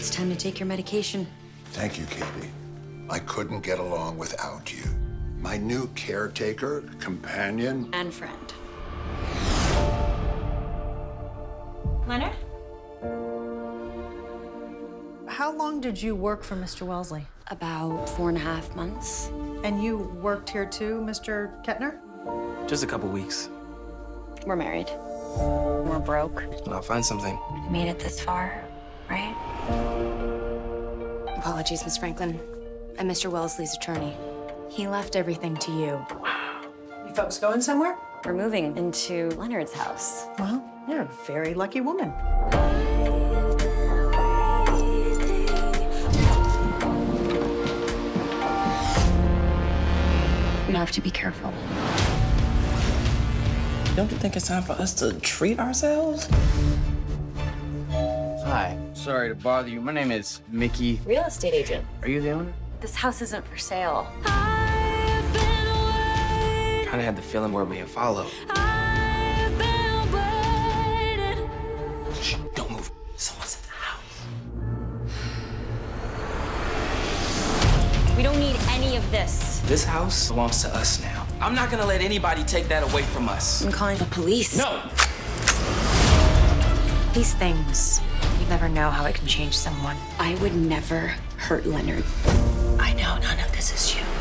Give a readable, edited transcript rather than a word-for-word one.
It's time to take your medication. Thank you, Katie. I couldn't get along without you. My new caretaker, companion, And friend. Leonard? How long did you work for Mr. Wellesley? About 4.5 months. And you worked here too, Mr. Kettner? Just a couple weeks. We're married. We're broke. I'll find something. We made it this far, right? Apologies, Miss Franklin. I'm Mr. Wellesley's attorney. He left everything to you. You folks going somewhere? We're moving into Leonard's house. Well, you're a very lucky woman. We have to be careful. Don't you think it's time for us to treat ourselves? Hi. Sorry to bother you. My name is Mickey. Real estate agent. Are you the owner? This house isn't for sale. Kind of had the feeling we're being followed. Shh, don't move. Someone's in the house. We don't need any of this. This house belongs to us now. I'm not gonna let anybody take that away from us. I'm calling the police. No! These things, you never know how it can change someone. I would never hurt Leonard. I know none of this is you.